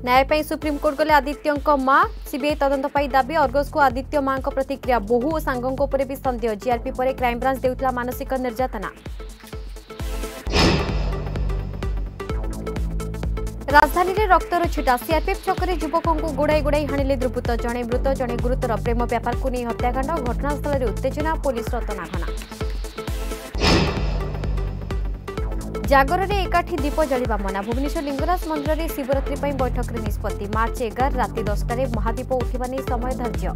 न्याय पर सुप्रीमकोर्ट गले आदित्य मां सीबीआई तदंत पर दाबी अर्गस को आदित्य मां प्रतिक्रिया बहु और सांगों भी सन्देह जीआरपी पर क्राइमब्रांच देउतला मानसिक निर्यातना। राजधानी में रक्तर छिटा सीआरपीएफ छकरे युवकों को गोड़ाई गोड़ाई हाणिले दुर्बृत्त जड़े मृत जड़े गुरुतर प्रेम व्यापार को नहीं हत्याकांड घटनास्थल में उत्तेजना पुलिस तनाघना। जागर में एकाठी दीप जलिबा मना भुवनेश्वर लिंगराज मंदिर में शिवरात्रि बैठक में निष्पत्ति मार्च 11 राति 10 महादीप उठा नहीं समय धार्य।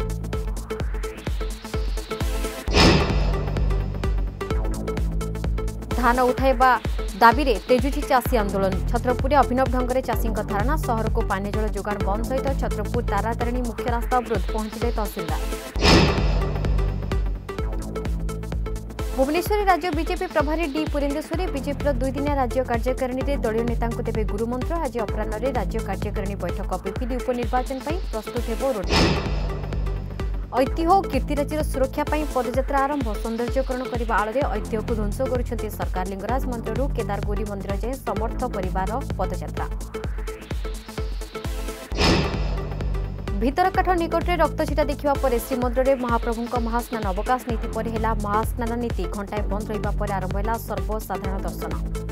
धान उठाइबा दाबी रे तेजुची चाषी आंदोलन छत्रपुर अभिनव ढंग से चाषी धारणा सहर को पानी जल जोगाण बंद सहित छत्रपुर तारातारिणी मुख्य रास्ता अवरोध पहुंचले तहसीलदार। भुवनेश्वर राज्य बीजेपी प्रभारी डी पुरेंद्रेश्वरी बीजेपी 2 दिनिया राज्य कार्यकारिणी में दलीय नेता देवे गुरुमंत्र आज अपराह राज्य कार्यकारिणी बैठक पिपिली उपनिर्वाचन प्रस्तुत हो रोड ऐतिह्य और कीर्तिराजीर सुरक्षा पदयात्रा आरंभ सौंदर्यकरण करने आड़े ऐतिह्य को ध्वंस कर सरकार लिंगराज मंदिर केदारगौरी मंदिर जाए समर्थ परिवार पदयात्रा। भीतरकाठ निकट में रक्तछिटा देखा पर श्रीमंदिर में महाप्रभु महास्नान अवकाश नीति पर महास्नान नीति घंटाए बंद रहा आरंभ है सर्वसाधारण दर्शन।